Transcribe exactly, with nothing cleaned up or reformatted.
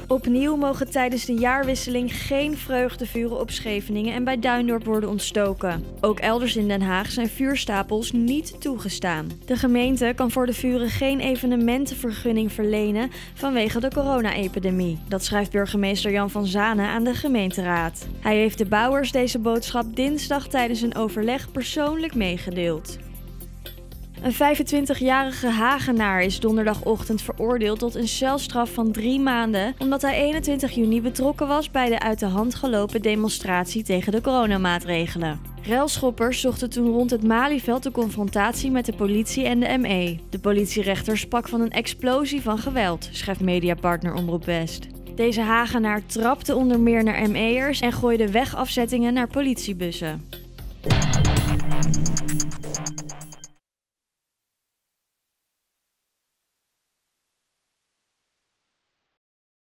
Opnieuw mogen tijdens de jaarwisseling geen vreugdevuren op Scheveningen en bij Duindorp worden ontstoken. Ook elders in Den Haag zijn vuurstapels niet toegestaan. De gemeente kan voor de vuren geen evenementenvergunning verlenen vanwege de corona-epidemie. Dat schrijft burgemeester Jan van Zanen aan de gemeenteraad. Hij heeft de bouwers deze boodschap dinsdag tijdens een overleg persoonlijk meegedeeld. Een vijfentwintigjarige Hagenaar is donderdagochtend veroordeeld tot een celstraf van drie maanden... omdat hij eenentwintig juni betrokken was bij de uit de hand gelopen demonstratie tegen de coronamaatregelen. Relschoppers zochten toen rond het Malieveld de confrontatie met de politie en de M E. De politierechter sprak van een explosie van geweld, schrijft mediapartner Omroep West. Deze Hagenaar trapte onder meer naar M E'ers en gooide wegafzettingen naar politiebussen.